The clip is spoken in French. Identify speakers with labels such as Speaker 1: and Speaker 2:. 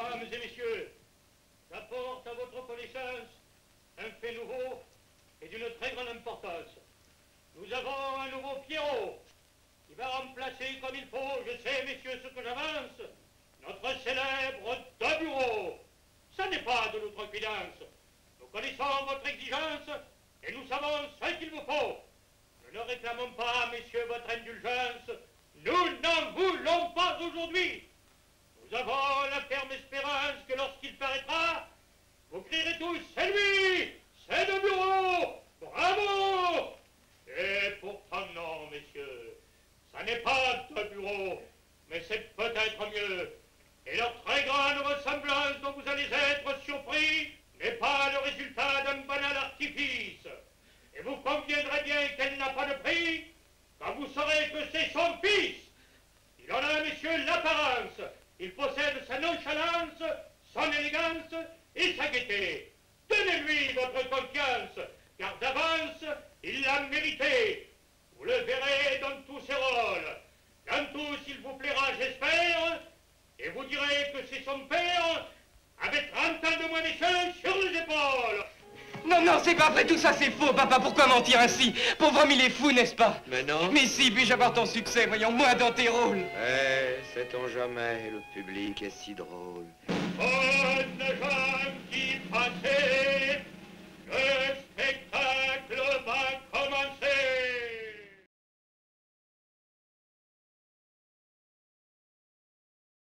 Speaker 1: Mesdames et messieurs, j'apporte à votre connaissance un fait nouveau et d'une très grande importance. Nous avons un nouveau Pierrot qui va remplacer comme il faut, je sais, messieurs, ce que j'avance, notre célèbre De Bureau. Ça n'est pas de l'outrecuidance. Nous connaissons votre exigence et nous savons ce qu'il vous faut. Nous ne réclamons pas, messieurs, votre indulgence. Nous n'en voulons pas aujourd'hui. Nous avons la ferme espérance que lorsqu'il paraîtra, vous crierez tous, c'est lui, c'est De Bureau, bravo. Et pourtant non, messieurs, ça n'est pas De Bureau, mais c'est peut-être mieux. Et leur très grande ressemblance dont vous allez être surpris n'est pas le résultat d'un banal artifice. Et vous conviendrez bien qu'elle n'a pas de prix quand vous saurez que c'est son fils. Il en a, messieurs, l'apparence. Il possède sa nonchalance, son élégance et sa gaieté. Donnez-lui votre confiance, car d'avance, il l'a mérité. Vous le verrez dans tous ses rôles. Dans tous, il vous plaira, j'espère, et vous direz que c'est son père, avec 30 ans de moins, messieurs, sur les épaules.
Speaker 2: Non, non, c'est pas vrai, tout ça c'est faux, papa, pourquoi mentir ainsi? Pauvre homme, il est fou, n'est-ce pas?
Speaker 3: Mais non.
Speaker 2: Mais si, puis-je avoir ton succès, voyons, moi dans tes rôles.
Speaker 3: Sait-on jamais, le public est si drôle.
Speaker 1: Oh,